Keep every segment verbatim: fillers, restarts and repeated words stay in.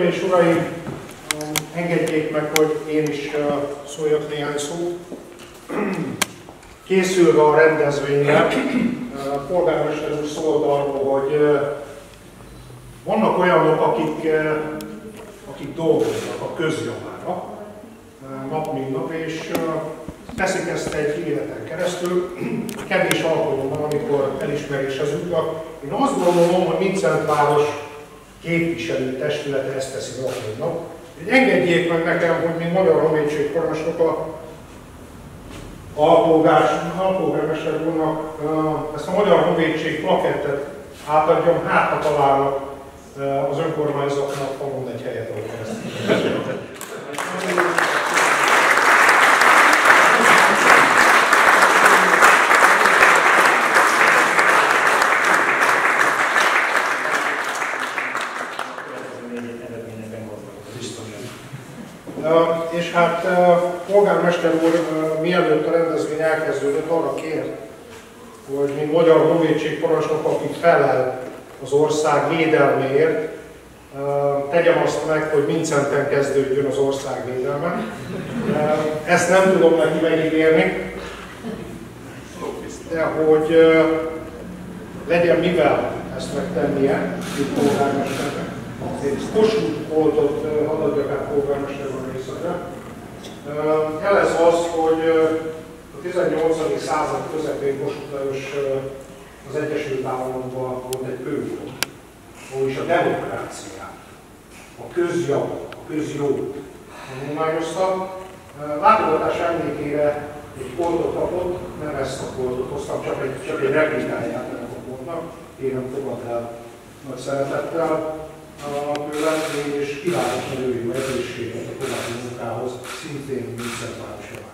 és uraim, engedjék meg, hogy én is szóljak néhány szót. Készülve a rendezvényre, a polgármester úr szólt arról, hogy vannak olyanok, akik, akik dolgoznak a közjavára nap mint nap, és teszik ezt egy életen keresztül. Kevés alkalom van, amikor elismeréshez jutnak. Én azt gondolom, hogy Mincentváros képviselő testülete ezt teszi nap mint nap. Engedjék meg nekem, hogy mint Magyar Honvédség parancsnoka, alpolgármester úrnak ezt a Magyar Honvédség plakettet átadjam, hát ha találnak az önkormányzatnak valóban egy helyet, ahol ezt. És hát polgármester úr mielőtt a rendezvény elkezdődött, arra kért, hogy mint Magyar Honvédség parancsnok, akik felel az ország védelméért, tegyem azt meg, hogy Mincenten kezdődjön az ország védelme. Ezt nem tudom neki megígérni, de hogy legyen mivel ezt megtennie, mint polgármesternek. Kossuth Koltot hadd adjak át polgármester úr részletre. Jelez az, hogy a tizennyolcadik század közepén Kossuth Lajos az Egyesült Államokban volt egy kőpont, ahol is a demokráciát, a közjavot, a közjót tanulmányozta. Látogatás emlékére egy poltot kapott, nem ezt a poltot hoztam, csak egy, csak egy replikáját ennek a poltnak. Kérem, fogadd el nagy szeretettel tőlem, és kívánok nagyon jó egészséget a további munkához, szintén Mincentváros javára.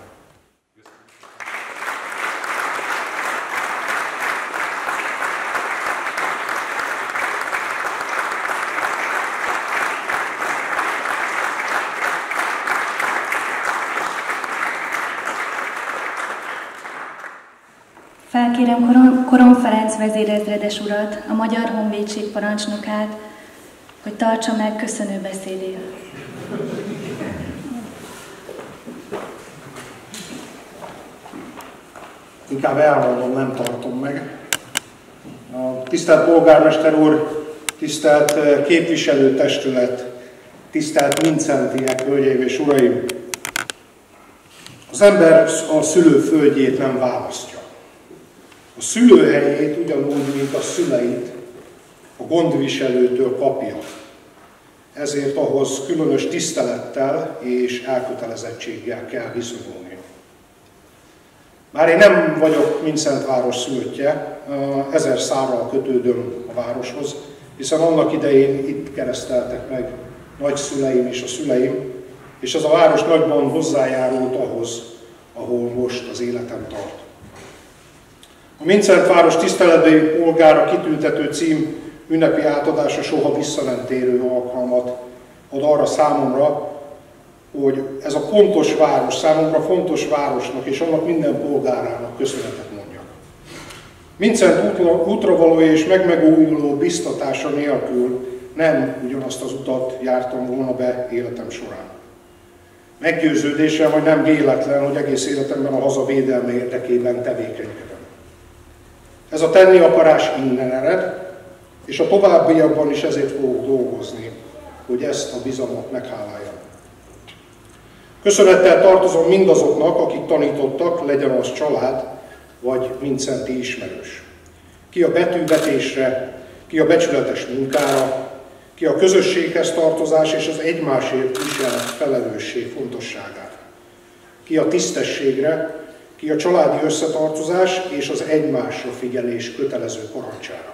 Felkérem Koron, Koron Ferenc vezérezredes urat, a Magyar Honvédség parancsnokát, hogy tartsa meg köszönő beszédét. Inkább elmondom, nem tartom meg. A tisztelt polgármester úr, tisztelt képviselőtestület, tisztelt mincentiek, hölgyeim és uraim! Az ember a szülőföldjét nem választja. A szülőhelyét ugyanúgy, mint a szüleit, a gondviselőtől kapja. Ezért ahhoz különös tisztelettel és elkötelezettséggel kell viszonyulni. Bár én nem vagyok Mincentváros szülöttje, ezer szárral kötődöm a városhoz, hiszen annak idején itt kereszteltek meg nagyszüleim és a szüleim, és ez a város nagyban hozzájárult ahhoz, ahol most az életem tart. A Mincentváros tiszteletbeli polgára kitüntető cím ünnepi átadása soha vissza nem térő alkalmat ad arra számomra, hogy ez a fontos város, számomra fontos városnak és annak minden polgárának köszönetet mondjak. Mincent útravalója és megmegújuló biztatása nélkül nem ugyanazt az utat jártam volna be életem során. Meggyőződésem, hogy nem véletlen, hogy egész életemben a haza védelme érdekében tevékenykedem. Ez a tenni akarás innen ered, és a továbbiakban is ezért fogok dolgozni, hogy ezt a bizalmat megháláljam. Köszönettel tartozom mindazoknak, akik tanítottak, legyen az család, vagy mincenti ismerős. Ki a betűvetésre, ki a becsületes munkára, ki a közösséghez tartozás és az egymásért viselt felelősség fontosságát. Ki a tisztességre, ki a családi összetartozás és az egymásra figyelés kötelező parancsára.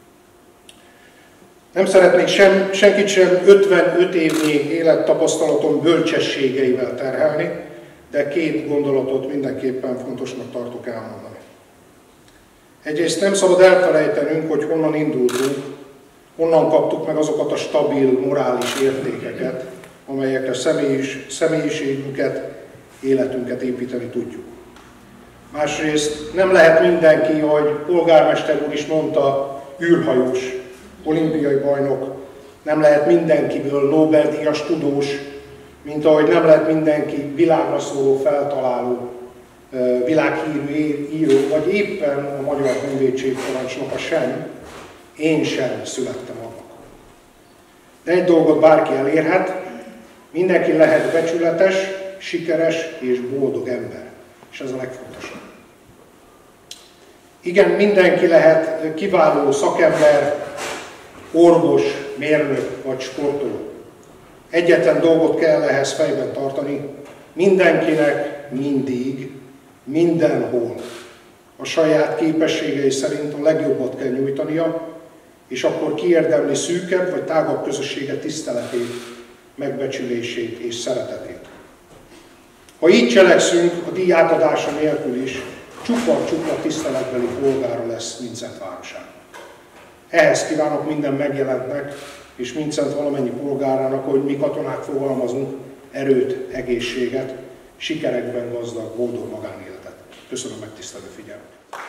Nem szeretnék sem, senkit sem ötvenöt évnyi élettapasztalatom bölcsességeivel terhelni, de két gondolatot mindenképpen fontosnak tartok elmondani. Egyrészt nem szabad elfelejtenünk, hogy honnan indultunk, honnan kaptuk meg azokat a stabil, morális értékeket, amelyekre személyis, személyiségünket, életünket építeni tudjuk. Másrészt nem lehet mindenki, ahogy polgármester úr is mondta, űrhajós, olimpiai bajnok, Nem lehet mindenkiből Nobel-díjas tudós, mint ahogy nem lehet mindenki világra szóló, feltaláló, világhírű író, vagy éppen a Magyar Honvédség parancsnoka sem, én sem születtem annak. De egy dolgot bárki elérhet, mindenki lehet becsületes, sikeres és boldog ember. És ez a legfontosabb. Igen, mindenki lehet kiváló szakember, orvos, mérnök vagy sportoló. Egyetlen dolgot kell ehhez fejben tartani, mindenkinek mindig, mindenhol a saját képességei szerint a legjobbat kell nyújtania, és akkor kiérdemli szűkebb vagy tágabb közössége tiszteletét, megbecsülését és szeretetét. Ha így cselekszünk, a díj átadása nélkül is csupa-csupa tiszteletbeli polgára lesz Mindszenty városán. Ehhez kívánok minden megjelentnek és Mindszenty valamennyi polgárának, hogy mi katonák fogalmazunk, erőt, egészséget, sikerekben gazdag, boldog magánéletet. Köszönöm megtisztelő figyelmet!